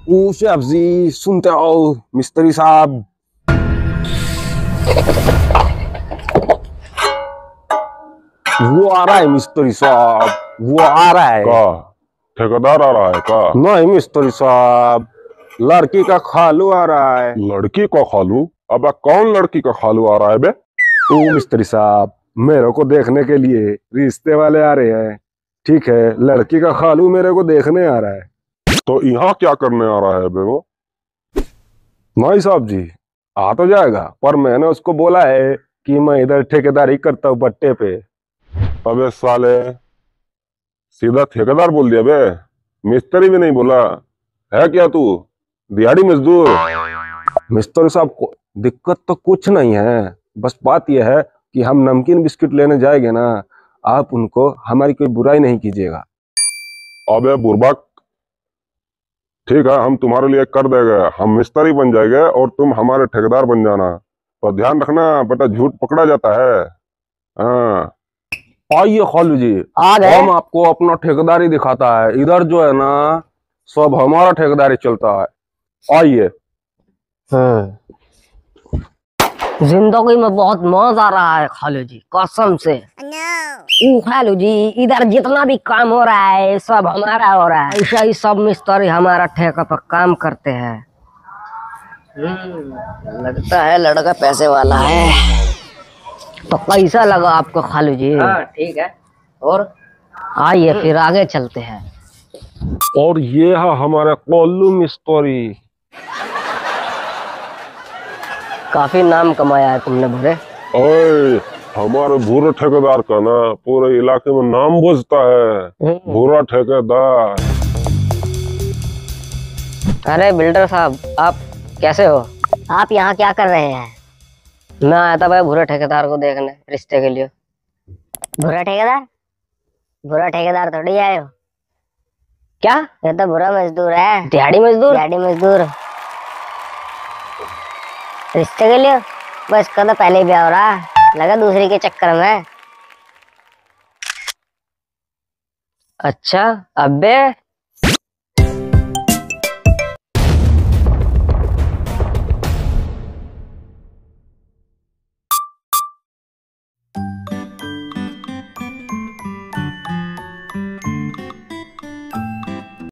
ओ chef जी, सुनते हो मिस्त्री साहब? वो आ रहा है मिस्त्री साहब, वो आ रहा है। का ठेकेदार आ रहा है का? नहीं मिस्त्री साहब, लड़की का खालू आ रहा है। लड़की का खालू? अब कौन लड़की का खालू आ रहा है बे? ओ मिस्त्री साहब, मेरे को देखने के लिए रिश्ते वाले आ रहे हैं। ठीक है, लड़की का खालू मेरे को देखने आ रहा है। तो यहाँ क्या करने आ रहा है बे वो? नहीं साहब जी, आ तो जाएगा, पर मैंने उसको बोला है कि मैं इधर ठेकेदारी करता हूँ पट्टे पे। अबे साले, सीधा ठेकेदार बोल दिया बे, मिस्त्री भी नहीं बोला। है क्या तू दिहाड़ी मजदूर? मिस्त्री साहब को दिक्कत तो कुछ नहीं है, बस बात यह है कि हम नमकीन बिस्किट लेने जाएंगे ना, आप उनको हमारी कोई बुराई नहीं कीजिएगा। अबे बुर्बक, ठीक है, हम तुम्हारे लिए कर देंगे, हम मिस्त्री बन जाएंगे और तुम हमारे ठेकेदार बन जाना। पर ध्यान रखना बेटा, झूठ पकड़ा जाता है। हाँ। आइए खालू जी, आ गए। हम आपको अपना ठेकेदारी दिखाता है। इधर जो है ना, सब हमारा ठेकेदारी चलता है। आइए। जिंदगी में बहुत मजा आ रहा है खालू जी, कसम से। खालू जी, इधर जितना भी काम हो रहा है सब हमारा हो रहा है। ऐसा ही सब मिस्त्री हमारा ठेका पर काम करते हैं। लगता है लड़का पैसे वाला है। तो कैसा लगा आपको खालू जी? हाँ ठीक है। और आइए फिर आगे चलते हैं। और ये है हमारा कोल्लू मिस्त्री। काफी नाम कमाया है तुमने भूरे। ओए, हमारे भूरे ठेकेदार का ना पूरे इलाके में नाम बजता है, भूरा ठेकेदार। अरे बिल्डर साहब, आप कैसे हो? आप यहाँ क्या कर रहे हैं? मैं आया था भाई भूरे ठेकेदार को देखने रिश्ते के लिए। बुरा ठेकेदार? बुरा ठेकेदार थोड़ी आए हो। क्या? ये तो बुरा मजदूर है। दिहाड़ी मजदूर? दिहाड़ी मजदूर। रिश्ते के लिए? बस का तो पहले ही ब्याह हो रहा, लगा दूसरी के चक्कर में। अच्छा, अबे